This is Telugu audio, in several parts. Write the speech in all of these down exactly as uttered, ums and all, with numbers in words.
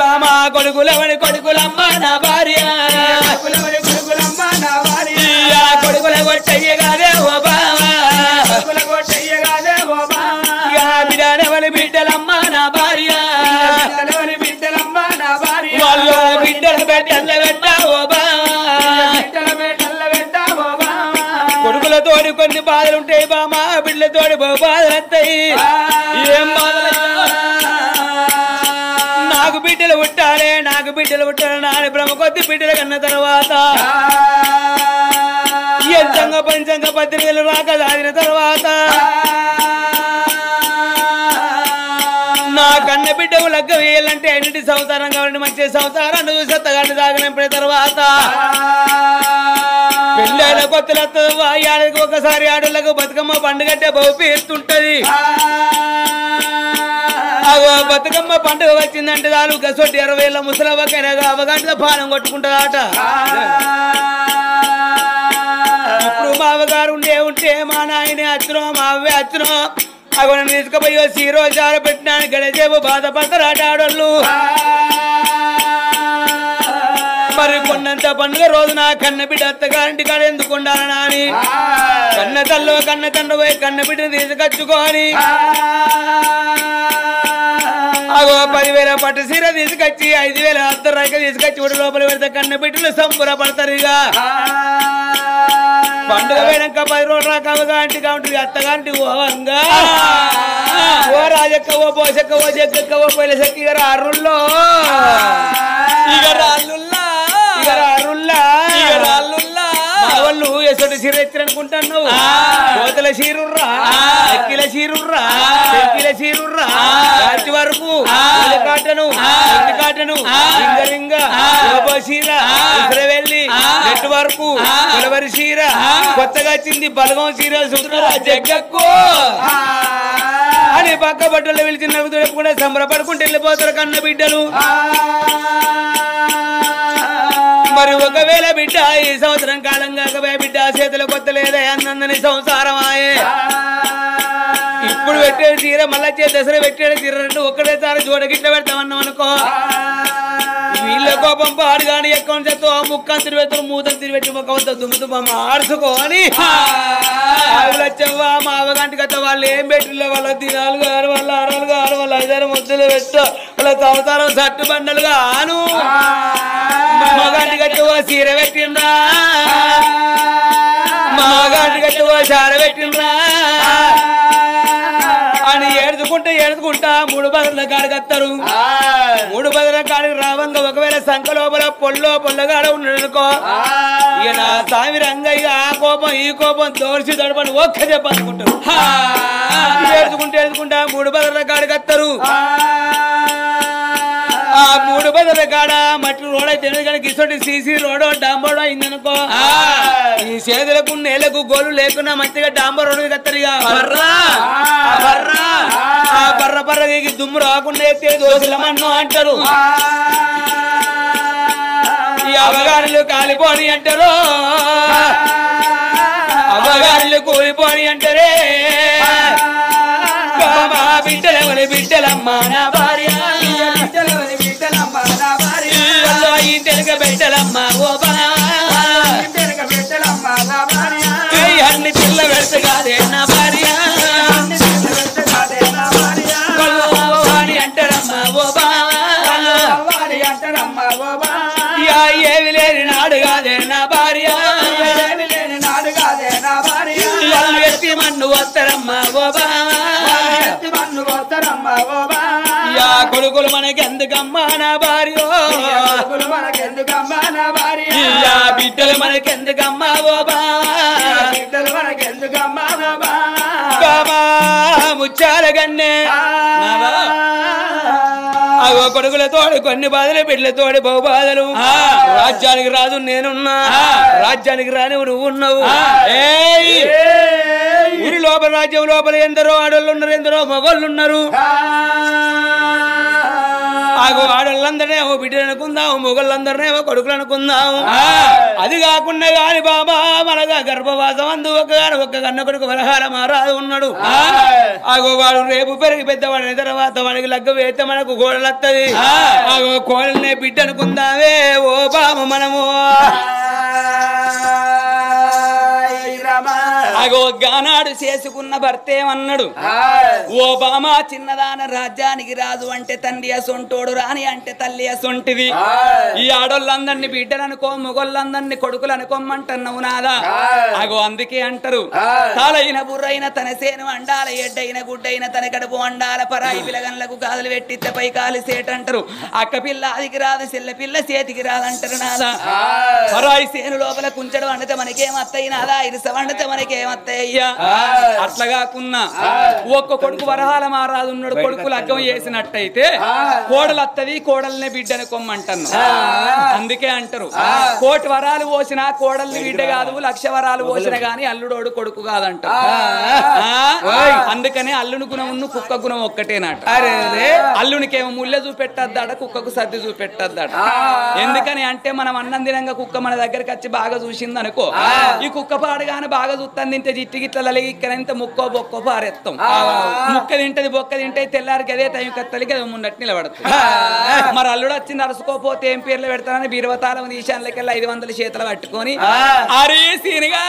బామా కొడుకులవని కొడుకులమ్మ నా భార్య కొడుకులమ్మ నా భార్య కొడుకుల కొట్టయ్యగానే ఓ బావా కొడుకుల కొట్టయ్యగానే ఓ బావా బిడ్డలవని బిడ్డలమ్మ నా భార్య బిడ్డలవని బిడ్డలమ్మ నా భార్య వాళ్ళు బిడ్డలు పెట్టల్ల పెట్టా ఓ బావా బిడ్డల పెట్టల్ల పెట్టా ఓ బావా కొడుకులతోటి కొన్ని బాధలుంటాయి బామా బిడ్డలతోటి బహు బాధలంటాయి ఏం బాధలు నాకు బిడ్డలు పుట్టాలే నాకు బిడ్డలు పుట్టాలి నాని బ్రహ్మ కొద్ది బిడ్డలు కన్న తర్వాత ఎంతంగ పంచంగ పత్రికలు రాక సాగిన తర్వాత నా కన్న బిడ్డకు లగ్గ వేయాలంటే అన్నింటి సంసారం కావాలంటే మంచి సంసారాన్ని చూసి సత్తగాన్ని సాగనింపిన తర్వాత పెళ్ళైన కొత్తలతో ఏడాదికి ఒకసారి ఆడలకు బతుకమ్మ పండుగంటే బహు పేరుతుంటది బతుకమ్మ పండుగ వచ్చిందంటే చాలు గసొట్టి ఇరవై ఏళ్ళ ముసలవ్వకైనా అవగాంట పానం కొట్టుకుంటుందట ఇప్పుడు మా అవ్వగారు ఉండే ఉంటే మా నాయనే అచ్చునో మా అవ్వే అచ్చునో అవి తీసుకుపోయి సీరో చార పెట్టినాను గడచేపు బాధపడతారట ఆడోళ్ళు మరి కొన్నంత పండుగ రోజు నా కన్న బిడ్డ అత్తగారింటి కాడ ఎందుకు ఉండాలని అని కన్న తల్లు కన్న తండ్రి పోయి కన్న బిడ్డను తీసుకొచ్చుకొని అగో పదివేల పట్టు సీర తీసుకొచ్చి ఐదు వేల అర్ధ రైక తీసుకొచ్చి ఒడి లోపల పెడితే కన్న బిడ్డలు సంబరపడతారు ఇక పండుగ పోయినాక పది రోజుల కవగా ఇంటిగా ఉంటుంది అత్తగాంటి ఓవంగా ఓ రాజక్క ఓ పోసక్క ఓ జగ్గక్క ఓ పొయ్యిల చెక్క ఇక రారుల్లో ఇక రాళ్ళుల్లా ఇక రారుల్లా ఇక రాళ్ళుల్లా వాళ్ళు ఎసటి సీర ఎత్తిరనుకుంటున్నావు కోతల చీరుర్రా ఎక్కిల చీరుర్రా ఎక్కిల చీరుర్రా రాచి వరకు కాటను కాటను లింగలింగ చీర వెళ్ళి నెట్ వరకు కొలవరి చీర కొత్తగా వచ్చింది బలగం చీర సుందరా జగ్గకు అని పక్క బట్టలు వెలిచి నవ్వుతూ కూడా సంబరపడుకుంటూ వెళ్ళిపోతారు కన్న బిడ్డలు మరి ఒకవేళ బిడ్డ ఈ సంవత్సరం కాలం కాకపోయే బిడ్డ చేతుల కొత్త లేదా అన్నందని సంసారం ఆయే ఇప్పుడు పెట్టేది చీర మళ్ళా చే దసరా పెట్టేది చీర రెండు ఒక్కడేసారి జోడగిట్ల పెడతామన్నాం అనుకో వీళ్ళ కోపం పాడు కానీ ఎక్కువ చేస్తూ ఆ ముక్కను తిరిపెట్టు మూతలు తిరిపెట్టి మొక్క వద్ద దుమ్ము మార్చుకోని వచ్చావా మా అవగంటి కథ వాళ్ళు ఏం పెట్టిలో వాళ్ళ దినాలు గారు వాళ్ళ అరలు గారు వాళ్ళ ఐదారు ముద్దులు పెట్టు వాళ్ళ సంవత్సరం సట్టు బండలు గాను మగాంటి కట్టి ఓ చీర పెట్టిండ్రా మగాంటి కట్టి ఓ చార పెట్టిండ్రా అని ఏడుచుకుంటా ఏడుచుకుంటా మూడు బదుల కాడికి వస్తారు మూడు బదుల కాడికి రావంగా ఒకవేళ సంఖ లోపల పొల్లో పొల్లగాడ ఉన్నాడనుకో ఇక నా సామి రంగయ్య ఆ కోపం ఈ కోపం దోర్చి దడపని ఒక్క చెప్ప అనుకుంటారు ఏడుచుకుంటూ ఏడుచుకుంటా మూడు బదుల కాడికి వస్తారు ఆ మూడు బదుల కాడ మట్టి రోడ్ అయితే కానీ గిసోటి సీసీ రోడ్ డాంబర్ అయిందనుకో ఈ చేతులకు నేలకు గోలు లేకున్నా మంచిగా డాంబర్ రోడ్ కత్తరు ఇక బర్రా బర్రా ఆ బర్ర బర్రకి దుమ్ము రాకుండా ఎత్తే దోశలమన్ను అంటారు ఈ అవగారులు కాలిపోని అంటారు అవగారులు కూలిపోని అంటారే బిడ్డలవని బిడ్డలమ్మ నా భార్య తెలుగ బిడ్డలమ్మ ఓ అన్ని పిల్ల పెడత కాదే నా భార్య అంటారమ్మ ఓ ఏమి లేని నాడు కాదే నా భార్య ఎత్తి మన్ను వస్తారమ్మ ఓ యా కొడుకులు మనకెందుకమ్మా నా భార్య మనకెందుకమ్మా నా భార్య బిడ్డలు మనకెందుకమ్మా ఓ బిడ్డలు మనకెందుకమ్మా నా బాబా ముచ్చాల గన్నే అగో కొడుకులతోడు కొన్ని బాధలు బిడ్డలతోడు బహు బాధలు రాజ్యానికి రాజు నేనున్నా రాజ్యానికి రాని నువ్వు ఉన్నావు ఊరి లోపల రాజ్యం లోపల ఎందరో ఆడోళ్ళు ఉన్నారు ఎందరో మగోళ్ళు ఉన్నారు ఆగు ఆడోళ్ళందరినేమో బిడ్డలు అనుకుందాం, మొగళ్ళందరినేమో కొడుకులు అనుకుందాం. అది కాకుండా గాని బాబా మనగా గర్భవాసం అందు ఒక ఒక్క కన్న కొడుకు వరహాల మారాదు ఉన్నాడు. ఆగో వాడు రేపు పెరిగి పెద్దవాడిన తర్వాత వాడికి లగ్గ వేస్తే మనకు కోడలు వస్తుంది. ఆగో కోడలనే బిడ్డ అనుకుందామే ఓ బాబు మనము. అగో గానాడు చేసుకున్న భర్తేమన్నాడు, ఓ బామా చిన్నదాన రాజ్యానికి రాజు అంటే తండ్రి అసొంటోడు, రాని అంటే తల్లి అసొంటిది. ఈ ఆడోళ్ళందరినీ బిడ్డలనుకో మొగోళ్ళందరినీ కొడుకులు అనుకోమంటున్నావు నాదా. అగో అందుకే అంటారు తాలైన బుర్రైన తన సేను అండాల, ఎడ్డైన గుడ్డైన తన కడుపు అండాల, పరాయి పిల్లగన్లకు కాదులు పెట్టితే పై కాలు సేటంటారు. అక్క పిల్ల అదికి రాదు, చెల్ల పిల్ల చేతికి రాదంటారు నాదా. పరాయి సేను లోపల కుంచడు వండితే మనకేమత్తయి నాదా, ఇరుస వండితే మనకేమత్తయ్యా. అట్లా కాకున్నా ఒక్క కొడుకు వరహాల మారాదు ఉన్నాడు, కొడుకు లగ్గం చేసినట్టయితే కోడలు అత్తది, కోడల్నే బిడ్డను కొమ్మంటాను. అందుకే అంటారు కోటి వరాలు పోసినా కోడల్ని బిడ్డ కాదు, లక్ష వరాలు పోసిన గాని అల్లుడోడు కొడుకు కాదంట. అందుకనే అల్లుని గుణం ఉన్న కుక్క గుణం ఒక్కటేనట. అల్లునికేమో ముళ్ళ చూపెట్టద్దాడ, కుక్కకు సర్ది చూపెట్టద్దాడ. ఎందుకని అంటే మనం అన్నం తినంగా కుక్క మన దగ్గరికి వచ్చి బాగా చూసింది అనుకో, ఈ కుక్క పాడుగానే బాగా చూస్తాను తింటే జిట్టి గిట్ల ఇక్కడంత ముక్కో బొక్కో పారెత్తాం. ముక్క తింటది బొక్క తింటే తెల్లారికి అదే టైం కత్తలికి అది మున్నట్టు నిలబడుతుంది. మరి అల్లుడు వచ్చింది అరుసుకోపోతే ఏం పేర్లు పెడతానని బీరవతాలం ఈశాన్లకెళ్ళి ఐదు వందల చేతులు పట్టుకొని అరే సీనిగా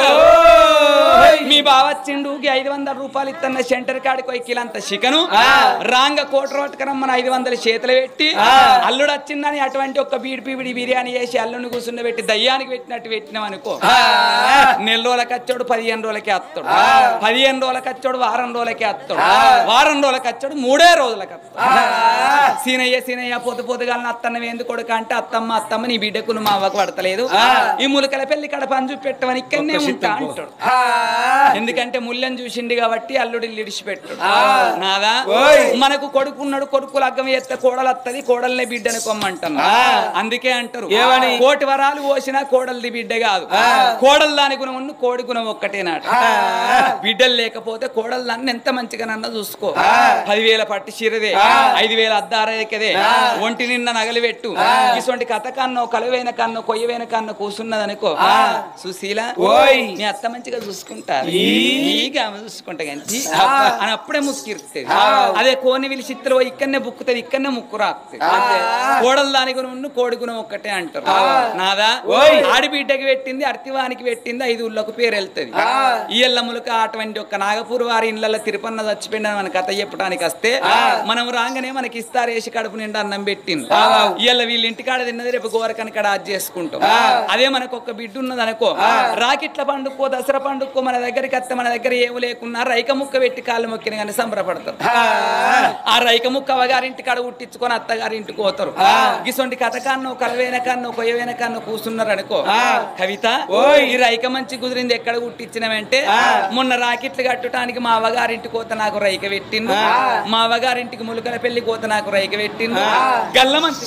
మీ బావ వచ్చిండు ఐదు వందల రూపాయలు ఇస్తున్న సెంటర్ కాడికి పోయి కిలంత చికెను రాంగ కోట రోటకరమ్మని ఐదు వందల చేతులు పెట్టి అల్లుడు వచ్చిందని అటువంటి ఒక్క బీడి పీబిడి బిర్యానీ చేసి అల్లుడిని కూర్చుండ పెట్టి దయ్యానికి పెట్టినట్టు పెట్టినాం అనుకో, నెల రోజులకి వచ్చాడు పదిహేను రోజులకే వస్తాడు, పదిహేను రోజులకి వచ్చాడు వారం రోజులకే వస్తాడు, వారం రోజులకి వచ్చాడు మూడే రోజులకి వస్తాడు. సీనయ్య సీనయ్య పొద్దు పొద్దుగాలని అత్తన్న ఏంది కొడుక అంటే అత్తమ్మ అత్తమ్మ నీ బిడ్డకు మా అవ్వకు పడతలేదు, ఈ ములకల పెళ్లి కడ పంచు పెట్టమని ఇక్కడనే ఉంటా అంటాడు. ఎందుకంటే ముళ్ళని చూసిండి కాబట్టి అల్లుడి ఇడిచిపెట్టాడు. నాదా మనకు కొడుకున్నాడు, కొడుకు లగ్గం చేస్తే కోడలు వస్తుంది, కోడల్నే బిడ్డను కొమ్మంటున్నా. అందుకే అంటారు కోటి వరాలు పోసినా కోడల్ది బిడ్డ కాదు, కోడలు దాని గుణం ఉన్న కోడి గుణం ఒక్కటేనాట. బిడ్డలు లేకపోతే కోడలు దాన్ని ఎంత మంచిగానన్నా చూసుకో, పదివేల పట్టి చీరదే, ఐదు వేల అద్దారదే, ఒంటి నిండా నగలు పెట్టు, ఇటువంటి కథ కన్నో కలువైన కన్నో కొయ్యవైన కన్నో కూర్చున్నది అనుకో, సుశీల నీ అత్త మంచిగా చూసుకుంటా చూసుకుంటా గంచి అని అప్పుడే ముక్కిరుతుంది. అదే కోని వీళ్ళు చిత్తులు ఇక్కడనే బుక్కుతుంది, ఇక్కడనే ముక్కు రాస్తుంది. కోడలు దాని గుణం ఉన్న కోడి గుణం ఒక్కటే అంటారు. నాదా ఆడిబిడ్డకి పెట్టింది అర్తివానికి పెట్టింది ఐదు ఊళ్ళకు పేరు వెళ్తుంది. ఈ ఎల్లములక అటువంటి ఒక్క నాగపూర్ వారి ఇళ్లలో తిరుపన్న చచ్చిపోయిన మన కథ చెప్పడానికి వస్తే మనం రాగానే మనకి ఇస్తారేసి కడుపు నిండా అన్నం పెట్టింది. ఇళ్ళ వీళ్ళ ఇంటికాడ తిన్నది రేపు గోరకని కాడ అది చేసుకుంటాం. అదే మనకు ఒక బిడ్డ ఉన్నది అనుకో, రాకిట్ల పండుకో దసరా పండుకో మన దగ్గరికి వస్తే మన దగ్గర ఏమి లేకున్నా రైక ముక్క పెట్టి కాళ్ళు మొక్కిన కానీ సంబరపడతారు. ఆ రైక ముక్క అవగారింటి కాడ ఉట్టించుకొని అత్తగారింటికి పోతారు. గిసొంటి కథ కన్నో కలవేన కన్నో కొయ్యవేన కన్నో కూర్చున్నారు అనుకో, కవిత ఈ రైక మంచి కుదిరింది ఎక్కడ కుట్టించినవంటే మొన్న రాకెట్లు కట్టడానికి మా అవగారింటి కోత నాకు రైక పెట్టిండు, మా అవగారింటికి ములుకల పెళ్లి కోత నాకు రైక పెట్టిండు, గల్ల మంచి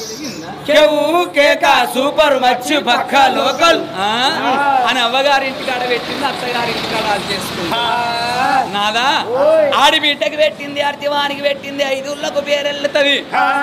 సూపర్ మచ్చి పక్క లోకల్ అని అవ్వగారింటి కాడ పెట్టింది, అత్తగారింటి కాడ అది చేసుకుంది. నాదా ఆడిబిడ్డకి పెట్టింది అర్తివానికి పెట్టింది ఐదుళ్ళకు పేరెళ్తుంది.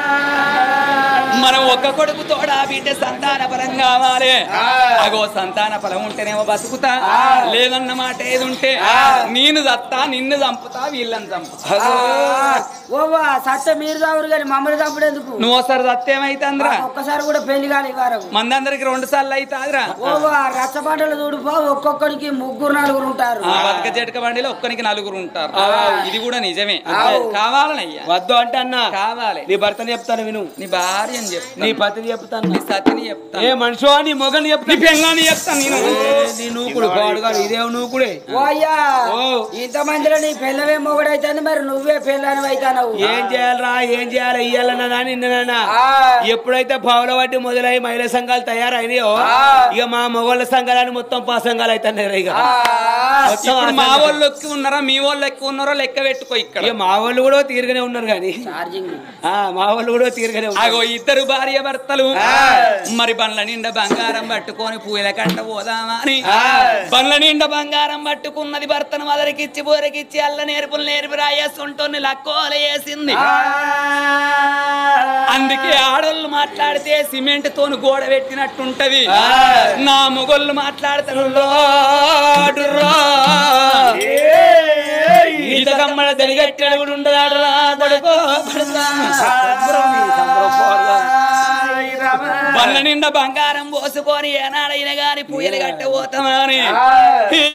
మనం ఒక్క కొడుకు తోడా బిడ్డ సంతాన ఫలం కావాలి. అగో సంతాన ఫలం ఉంటేనేమో బతుకుతా, లేదన్నమాట ఏది ఉంటే నేను చస్తా నిన్ను చంపుతా వీళ్ళని చంపుతా. సత్య మీరు చదువురు కానీ మమ్మల్ని చంపుడు ఎందుకు? నువ్వు ఒకసారి సత్యమైతుందిరా, ఒక్కసారి కూడా పెళ్లి కాని మందందరికి రెండు సార్లు అవుతాదిరా. రచ్చబండలు చూడుపో ఒక్కొక్కడికి ముగ్గురు నలుగురు ఉంటారు, బతక చెటక బండిలో ఒక్కరికి నలుగురు ఉంటారు. ఇది కూడా నిజమే. కావాలనయ్యా వద్దు అంటే అన్నా కావాలి. నీ భర్తని చెప్తాను విను, నీ భార్యని చెప్తాను, నీ పతిని చెప్తాను, నీ సతిని చెప్తాను, ఏ మనిషో నీ మొగని చెప్తాను, నీ పెళ్ళాన్ని చెప్తాను. నేను నీ నూకుడు పాడుగా ఇదే నూకుడే. అయ్యా ఇంత మందిలో నీ పెళ్ళవే మొగడైతే మరి నువ్వే పెళ్ళని అవుతావు. ఏం చేయాలరా ఏం చేయాలి ఇయ్యాలన్నా నిన్ననా ఎప్పుడైతే పావుల వాటి మొదలై మహిళా సంఘాలు తయారైనాయో ఇక మా మొగోళ్ళ సంఘాలని మొత్తం పా సంఘాలు అవుతున్నాయి. ఇక మా వాళ్ళకి ఉన్నారా మీ వాళ్ళకి ఎంతవరకు ఉన్నారో లెక్క పెట్టుకో ఇక్కడ. ఇక మా వాళ్ళు కూడా తీరుగానే ఉన్నారు కానీ ఛార్జింగ్ ఆ మా వాళ్ళు కూడా తీరుగానే ఉన్నారు. అగో ఇద్దరు భార్య భర్తలు మరి బండ్ల నిండా బంగారం పట్టుకొని పూల కంట పోదామా అని బండ్ల నిండా బంగారం పట్టుకున్నది భర్తను మదరికిచ్చి బోరకిచ్చి అల్ల నేర్పులు నేర్పి రాయేస్తుంటోని లక్కోల వేసింది. అందుకే ఆడోళ్ళు మాట్లాడితే సిమెంట్ తోని గోడ పెట్టినట్టుంటది. నా మొగోళ్ళు మాట్లాడతారు ఈతకమ్మల దరిగట్టెడు కూడా ఉండదాడు రా కొడుకో బండ్ల నిండా బంగారం పోసుకొని ఏనాడైనా గాని పూయలు కట్ట పోతామని